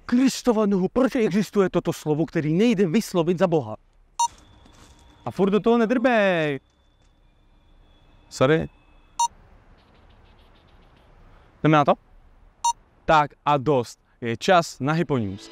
Kristova nohu, proč existuje toto slovo, který nejde vyslovit za Boha? A furt do toho nedrbej. Sorry. Jdeme na to? Tak a dost. Je čas na Hyponews.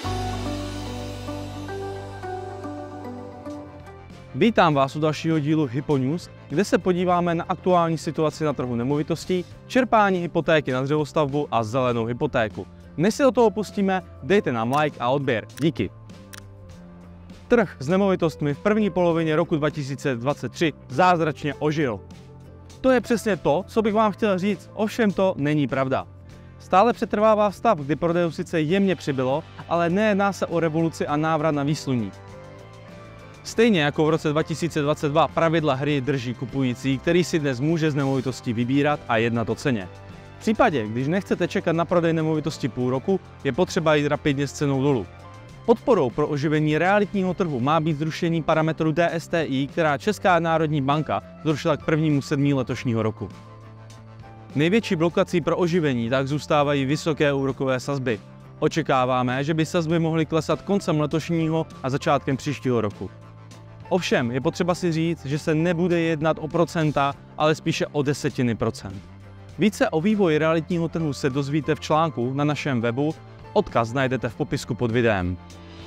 Vítám vás u dalšího dílu Hyponews, kde se podíváme na aktuální situaci na trhu nemovitostí, čerpání hypotéky na dřevostavbu a zelenou hypotéku. Než se do toho pustíme, dejte nám like a odběr. Díky. Trh s nemovitostmi v první polovině roku 2023 zázračně ožil. To je přesně to, co bych vám chtěl říct, ovšem to není pravda. Stále přetrvává stav, kdy prodejů sice jemně přibylo, ale nejedná se o revoluci a návrat na výsluní. Stejně jako v roce 2022 pravidla hry drží kupující, který si dnes může z nemovitostí vybírat a jednat o ceně. V případě, když nechcete čekat na prodej nemovitosti půl roku, je potřeba jít rapidně s cenou dolů. Podporou pro oživení realitního trhu má být zrušení parametru DSTI, která Česká národní banka zrušila k 1.7. letošního roku. Největší blokací pro oživení tak zůstávají vysoké úrokové sazby. Očekáváme, že by sazby mohly klesat koncem letošního a začátkem příštího roku. Ovšem je potřeba si říct, že se nebude jednat o procenta, ale spíše o desetiny procent. Více o vývoji realitního trhu se dozvíte v článku na našem webu, odkaz najdete v popisku pod videem.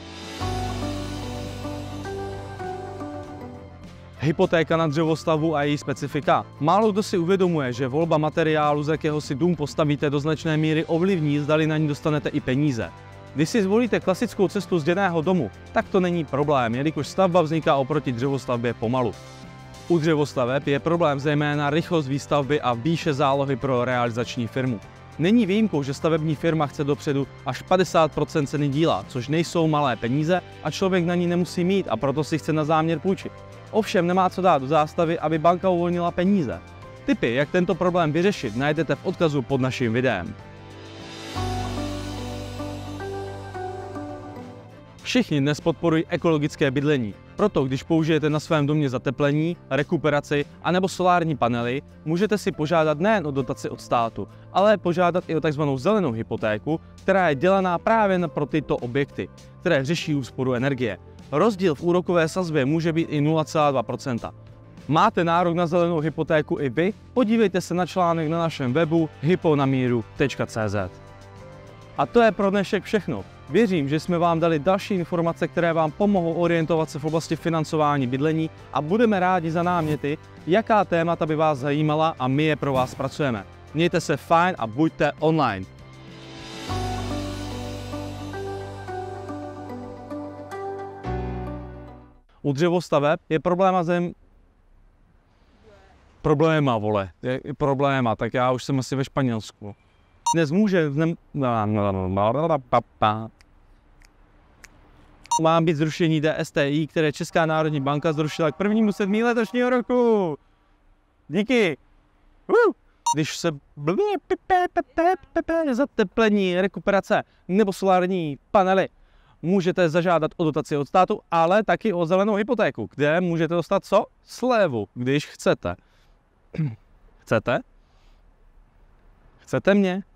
Hypotéka na dřevostavbu a její specifika. Málo kdo si uvědomuje, že volba materiálu, z jakého si dům postavíte, do značné míry ovlivní, zdali na ní dostanete i peníze. Když si zvolíte klasickou cestu z děného domu, tak to není problém, jelikož stavba vzniká oproti dřevostavbě pomalu. U dřevostaveb je problém zejména rychlost výstavby a výše zálohy pro realizační firmu. Není výjimkou, že stavební firma chce dopředu až 50% ceny díla, což nejsou malé peníze a člověk na ní nemusí mít a proto si chce na záměr půjčit. Ovšem nemá co dát do zástavy, aby banka uvolnila peníze. Tipy, jak tento problém vyřešit, najdete v odkazu pod naším videem. Všichni dnes podporují ekologické bydlení, proto když použijete na svém domě zateplení, rekuperaci anebo solární panely, můžete si požádat nejen o dotaci od státu, ale požádat i o tzv. Zelenou hypotéku, která je dělaná právě pro tyto objekty, které řeší úsporu energie. Rozdíl v úrokové sazbě může být i 0,2%. Máte nárok na zelenou hypotéku i vy? Podívejte se na článek na našem webu hyponamíru.cz. A to je pro dnešek všechno. Věřím, že jsme vám dali další informace, které vám pomohou orientovat se v oblasti financování bydlení a budeme rádi za náměty, jaká témata by vás zajímala a my je pro vás zpracujeme. Mějte se fajn a buďte online. U dřevostaveb je probléma, tak já už jsem asi ve Španělsku. Dnes může má být zrušení DSTI, které Česká národní banka zrušila k 1.7. letošního roku. Díky. Když se zateplení, rekuperace nebo solární panely, můžete zažádat o dotaci od státu, ale taky o zelenou hypotéku, kde můžete dostat co? Slevu, když chcete. Chcete? Chcete mě?